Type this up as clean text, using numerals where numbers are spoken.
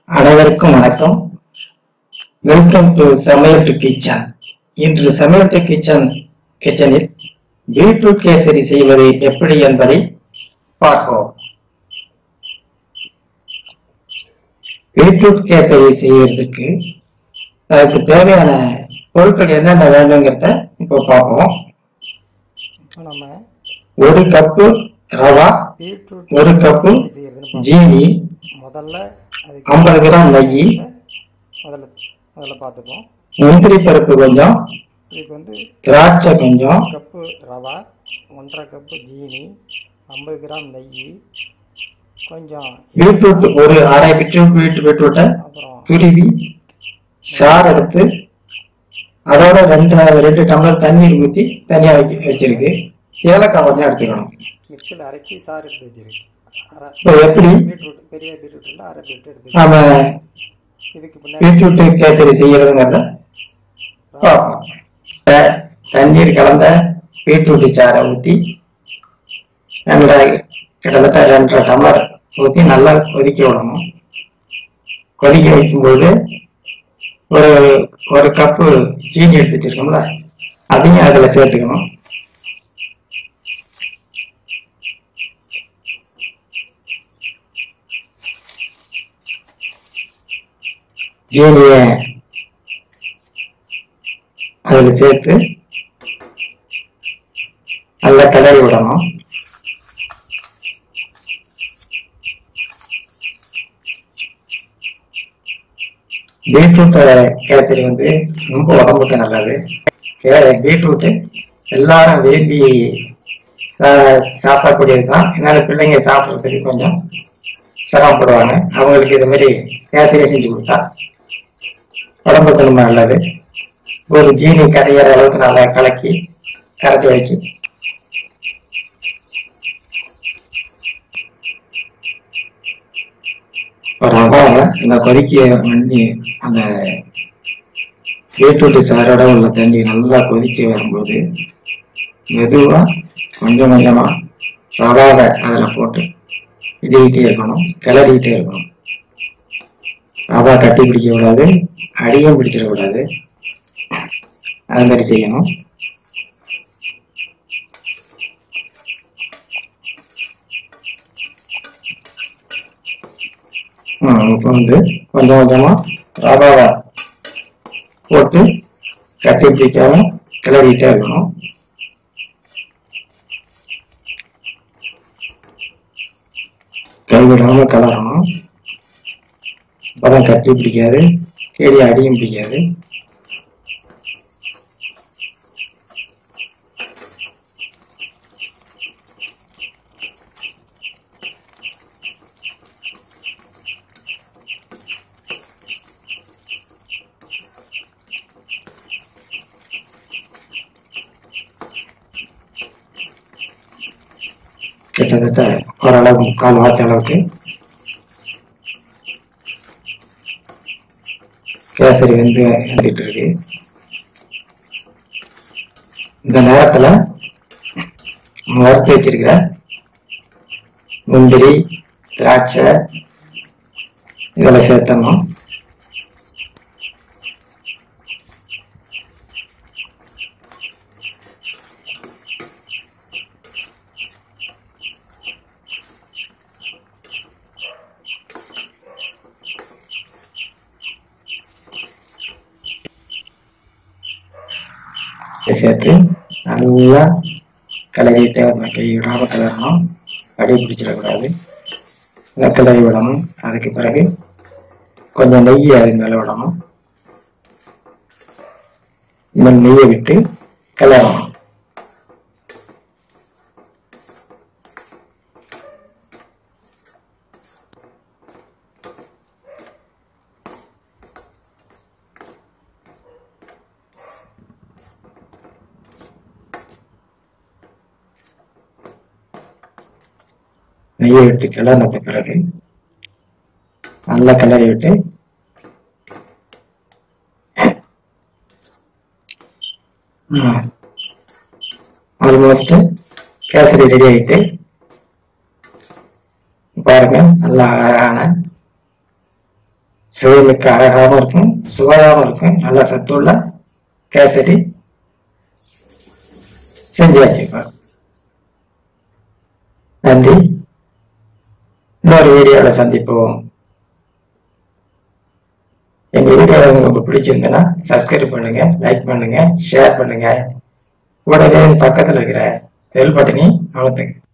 அனைவருக்கும் வணக்கம். Welcome to சமையல் டு கிச்சன். இன்று சமையல் டு கிச்சனில் பீட்ரூட் கேசரி செய்வது எப்படி என்பதை பார்ப்போம். பீட்ரூட் கேசரி செய்வதற்கு அதுக்கு தேவையான பொருட்கள் என்னென்ன வேணுங்கிறத இப்போ பார்ப்போம். ஒரு கப்பு ரவா, ஒரு கப்பு ஜீனி, 50 கிராம் நெய், முதல்ல பார்த்துப்போம். முந்திரி பருப்பு கொஞ்சம், இதுக்கு வந்து திராட்சை கொஞ்சம், கப்பு ரவா, 1.5 கப்பு ஜீனி, 50 கிராம் நெய், கொஞ்சம் பீட்ரூட் ஒரு அரை பீட்ரூட்டை துருவி சாறு எடுத்து அதோட 2 டம்ளர் தண்ணீர் ஊற்றி தனியா வச்சிருக்கு. ஏலக்காய் கொஞ்சம் எடுத்துக்கணும். மிக்சியில் அரைச்சி சாறு எடுத்து வச்சிருக்கு. இப்போ எப்படி பெரிய பீட்ரூட் அரை பீட்ரூட் எடுத்து நம்ம இதுக்கு பீட்ரூட் கேசரி செய்யறதுங்கிறத பார்ப்போம். தண்ணீர் கலந்த பீட்ரூட் சாறை ஊற்றி கிட்டத்தட்ட 2.5 டம்ளர் ஊற்றி நல்லா கொதிக்க விடணும். கொதிக்க வைக்கும்போது ஒரு கப்பு ஜீனி எடுத்து வச்சிருக்கோம்ல, அதையும் அதில் சேர்த்துக்கணும். ஜீனிய அதில் சேர்த்து நல்லா கிளறி விடணும். பீட்ரூட் கேசரி வந்து ரொம்ப உடம்புக்கு நல்லது. பீட்ரூட் எல்லாரும் விரும்பி சாப்பிடக்கூடியது தான். இதனால பிள்ளைங்க சாப்பிட்றதுக்கு கொஞ்சம் சிரமப்படுவாங்க. அவங்களுக்கு இது மாதிரி கேசரி செஞ்சு கொடுத்தா உடம்புக்கு ரொம்ப நல்லது. ஒரு ஜீனி கரையிற அளவுக்கு நல்லா கலக்கி வச்சு ஒரு ரவாவை நல்லா கொதிக்க பண்ணி அந்த பீட்ரூட் சாரோட உள்ள தண்ணி நல்லா கொதிச்சு வரும்போது மெதுவா கொஞ்சம் கொஞ்சமா ரவாவை அதில் போட்டு இடிக்கிட்டே இருக்கணும், கிளறிக்கிட்டே இருக்கணும். ரவா கட்டி பிடிக்க கூடாது, அடியும் பிடிச்சிடக்கூடாது. அது மாதிரி செய்யணும். இப்போ வந்து கொஞ்சம் கொஞ்சமா ரவாவை போட்டு கட்டி பிடிக்காம கிளறிக்கிட்டே இருக்கணும். கைவிடாம கலரணும். அப்பதான் கட்டி பிடிக்காது, கீழே அடியும் பிடிக்காது. கிட்டத்தட்ட ஓரளவு 3/4 வாசி அளவுக்கு கேசரி வந்துட்டு இருக்கு. இந்த நேரத்துல வறுத்து வச்சிருக்கிற முந்திரி, திராட்சை இதெல்லாம் சேர்த்தணும். சேர்த்து நல்லா கிளறிட்டே வரணும். கை விடாம கிளறணும், அடி பிடிச்சிடக்கூடாது. நல்லா கிளறி விடணும். அதுக்கு பிறகு கொஞ்சம் நெய்யை அது மேல விடணும். இந்த நெய்யை விட்டு கிளறணும். நெய்யை விட்டு கிளறினது பிறகு நல்லா கிளறி விட்டு ஆல்மோஸ்ட் கேசரி ரெடி ஆயிட்டு பாருங்க, நல்ல அழகான சுவைமிக்க அழகாகவும் இருக்கும், சுவையாகவும் இருக்கும். நல்ல சத்துள்ள கேசரி செஞ்சு வச்சுப்பேன். நன்றி. இன்னொரு வீடியோவில் சந்திப்போம். எங்க வீடியோ உங்களுக்கு பிடிச்சிருந்ததுன்னா சப்ஸ்கிரைப் பண்ணுங்க, லைக் பண்ணுங்க, ஷேர் பண்ணுங்க. கூடவே பக்கத்தில் இருக்கிற பெல் பட்டனையும் அழுத்துங்க.